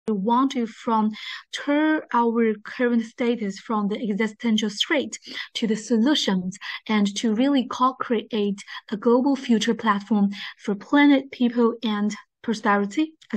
We want to turn our current status from the existential threat to the solutions, and to really co-create a global future platform for planet, people, and prosperity.